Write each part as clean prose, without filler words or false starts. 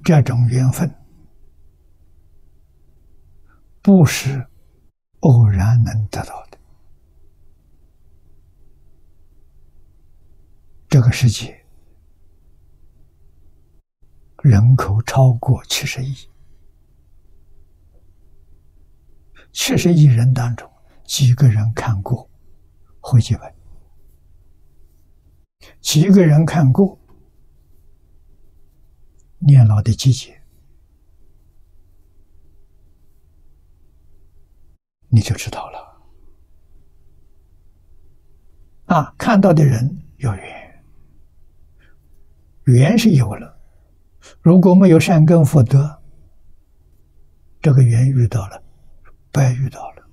这种缘分不是偶然能得到的。这个世界人口超过70亿，70亿人当中，几个人看过回记本？几个人看过年老的季节？你就知道了。看到的人有缘，缘是有了，如果没有善根福德，这个缘遇到了，白遇到了。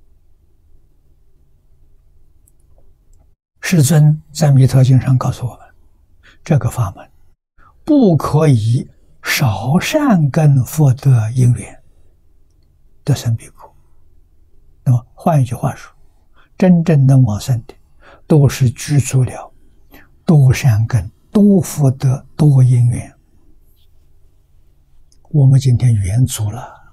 世尊在《弥陀经》上告诉我们，这个法门不可以少善根福德因缘得生彼国。那么换一句话说，真正能往生的都是具足了多善根、多福德、多因缘。我们今天缘足了，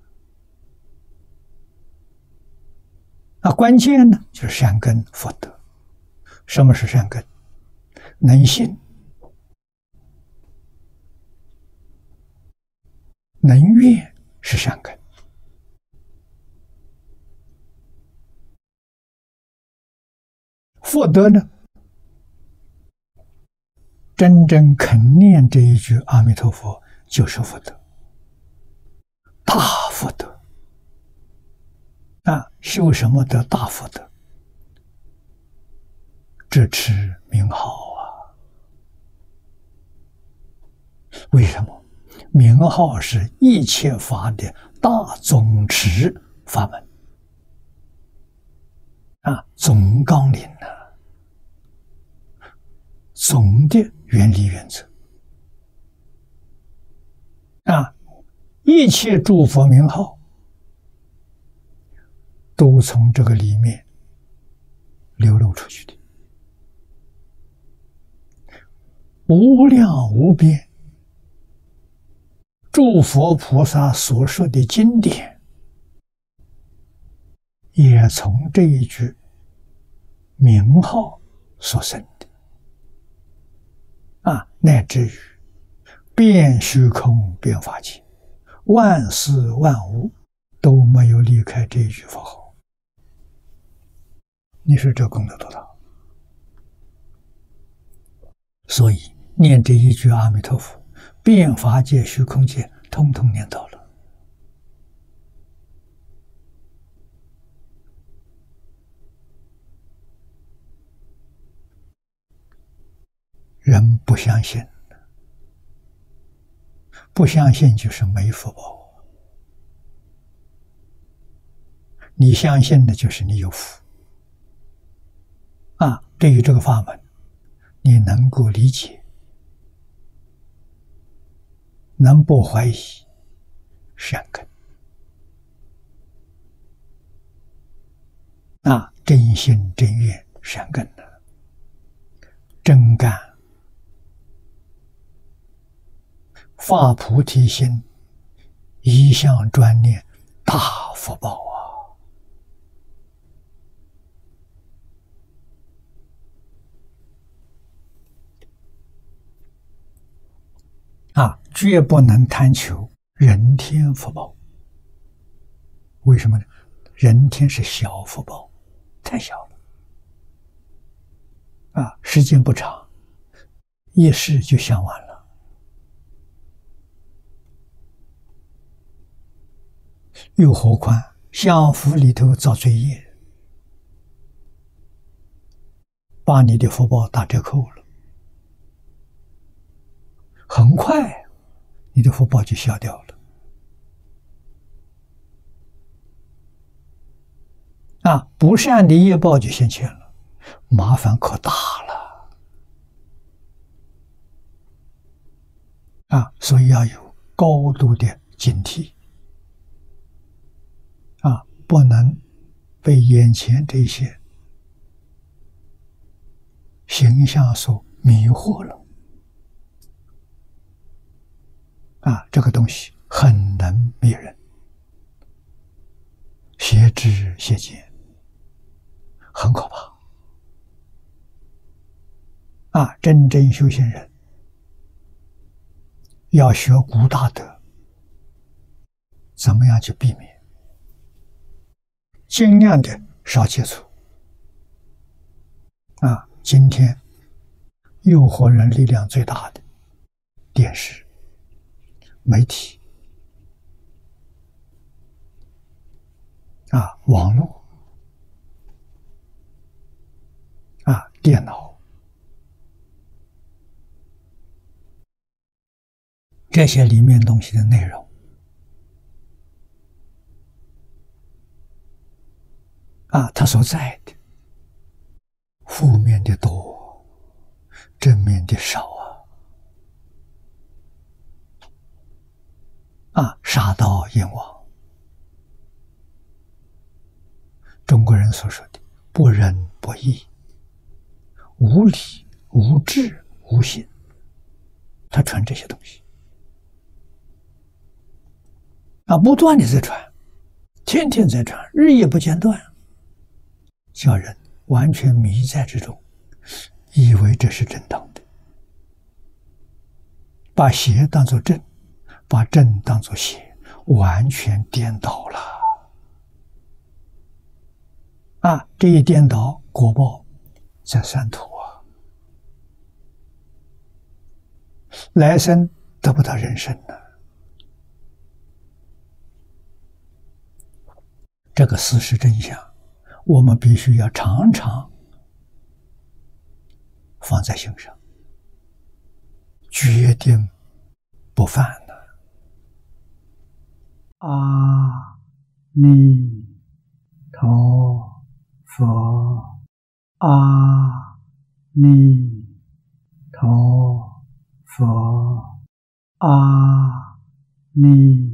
关键呢就是善根福德。什么是善根？能信、能愿是善根。福德呢？真正肯念这一句阿弥陀佛就是福德，大福德。修什么得大福德？这持名号啊！为什么？名号是一切法的大总持法门总纲领总的原理原则一切诸佛名号都从这个里面流露出去的，无量无边诸佛菩萨所说的经典，也从这一句名号所生的乃至于遍虚空遍法界，万事万物都没有离开这一句佛号。你说这功德多大？所以念这一句阿弥陀佛，遍法界虚空界通通念到了。人不相信，不相信就是没福报。你相信的就是你有福对于这个法门，你能够理解，能不怀疑，善根真心真愿善根的真干发菩提心，一向专念，大福报绝不能贪求人天福报。为什么呢？人天是小福报，太小了时间不长，一世就享完了。又何况享福里头造罪业，把你的福报打折扣了，很快你的福报就消掉了不善的业报就现前了，麻烦可大了所以要有高度的警惕不能被眼前这些形象所迷惑了这个东西很能迷人，邪知邪见，很可怕。真正修行人要学古大德，怎么样去避免？尽量的少接触。今天诱惑人力量最大的电视、媒体、网络、电脑，这些里面东西的内容它所在的负面的多，正面的少杀盗阎王，中国人所说的不仁不义、无理、无智、无信，他传这些东西不断的在传，天天在传，日夜不间断，叫人完全迷在之中，以为这是正当的，把邪当作正，把正当作邪，完全颠倒了。这一颠倒，果报在三途来生得不到人生了。这个事实真相，我们必须要常常放在心上，决定不犯了。阿弥陀佛，阿弥陀佛，阿弥